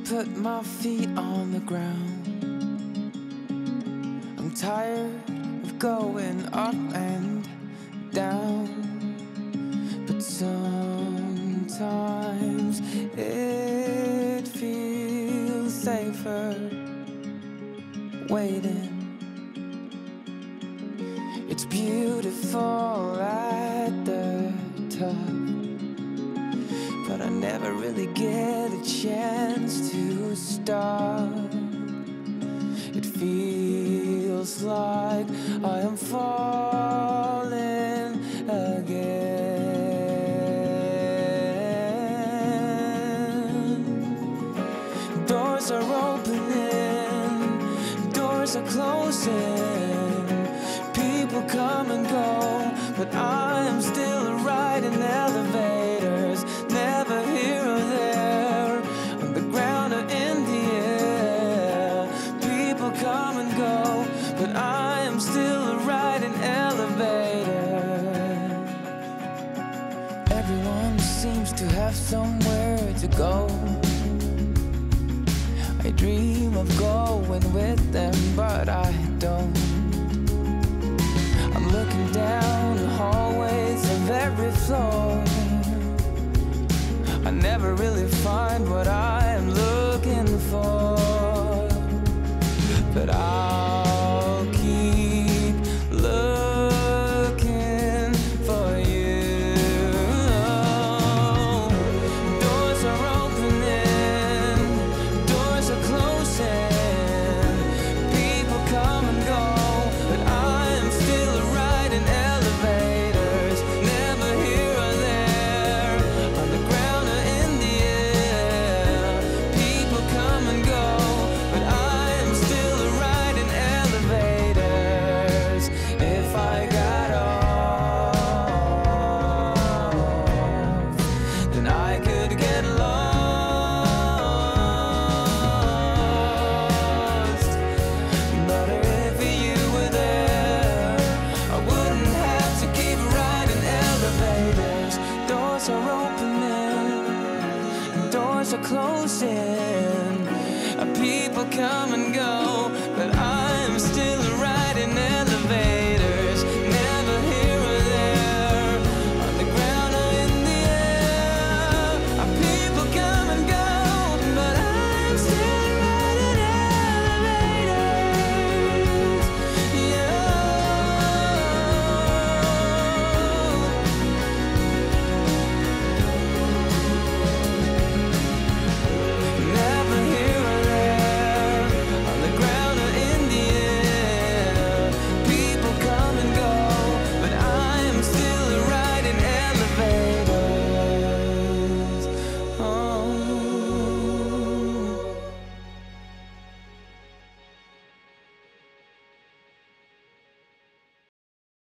put my feet on the ground. I'm tired of going up and down, but sometimes it feels safer waiting. It's beautiful at the top, but I never really get a chance to stop. It feels like I am falling again. Doors are opening, doors are closing. People come and go, but I am still riding elevators, never here or there, on the ground or in the air. People come and go, but I am still riding elevators. Everyone seems to have somewhere to go. I dream of going with them, but I don't. I'm looking down the hallways of every floor. I never really find what I